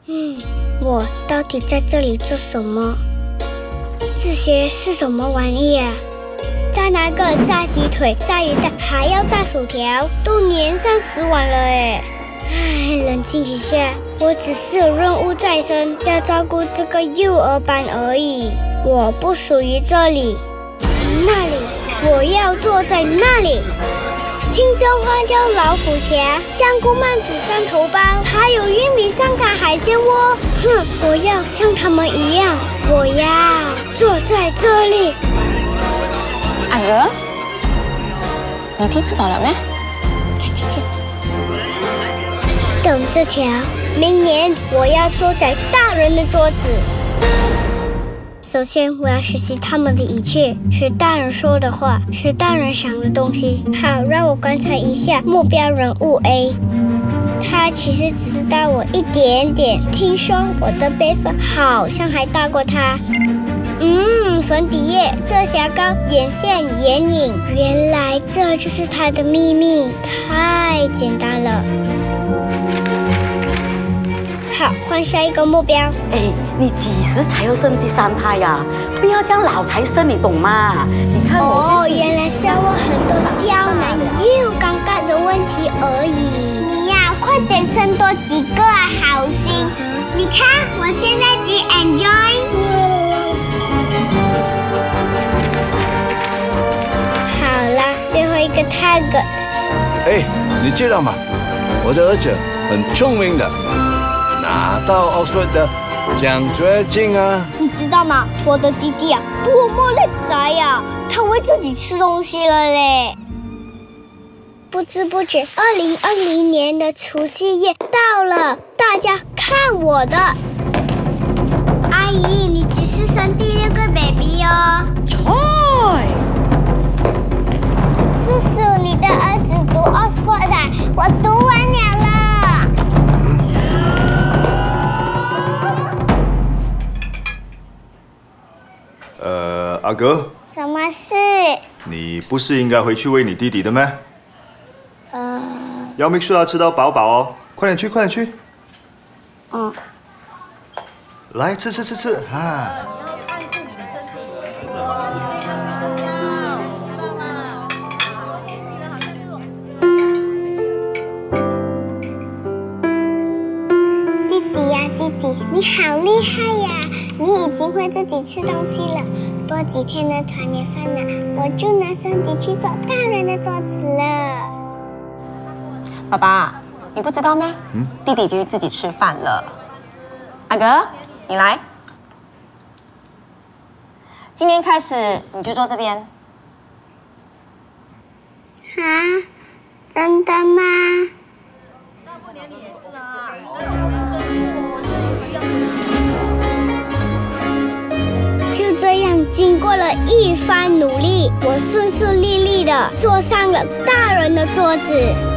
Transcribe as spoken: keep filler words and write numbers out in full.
嗯，我到底在这里做什么？这些是什么玩意啊？再拿个炸鸡腿、炸鱼蛋，还要炸薯条，都粘上十碗了哎！唉，冷静一下，我只是有任务在身，要照顾这个幼儿班而已。我不属于这里，那里我要坐在那里。青州花椒老虎虾、香菇曼煮三头包，还有玉米上卡海鲜窝。哼，我要像他们一样，我要坐在这里。 阿哥，你可以吃饱了没？去去去。 等着瞧，明年我要坐在大人的桌子。首先，我要学习他们的一切，是大人说的话，是大人想的东西。好，让我观察一下目标人物 A， 他其实只是大我一点点。听说我的辈分好像还大过他。嗯，粉底液、遮瑕膏、眼线、眼影，原来这就是他的秘密，太简单了。好，换下一个目标。 哎，你几时才要生第三胎呀？不要这样老才生，你懂吗？你看我哦，原来是要问很多刁难又尴尬的问题而已。你呀，快点生多几个啊，好心！你看我现在只 enjoy。好啦，最后一个 target。 哎，你知道吗？我的儿子很聪明的。拿到 Oxford 的奖学金啊！ 你知道吗？我的弟弟啊，多么叻仔呀！他会自己吃东西了嘞。不知不觉，二零二零年的除夕夜到了，大家看我的！阿姨，你只是生第六个 baby 哦。 Choi， 叔叔，你的儿子读 Oxford 的，我读完了了。 呃，阿哥， 什么事？ 你不是应该回去喂你弟弟的吗？ 呃， 要 make sure 他吃到饱饱哦，快点去，快点去。 嗯。 来，吃吃吃吃，哈。 你要按住你的身体，身体健康最重要，知道吗？好多练习了，好像这种。 弟弟呀，弟弟，你好厉害呀！你已经会自己吃东西了，多几天的团圆饭呢，我就能升级去坐大人的桌子了。 爸爸，你不知道吗？嗯，弟弟已经自己吃饭了。阿哥，你来。今天开始你就坐这边。 啊？真的吗？ 大过年你也是啊，但是我们生活是不一样的。 就这样，经过了一番努力，我顺顺利利的坐上了大人的桌子。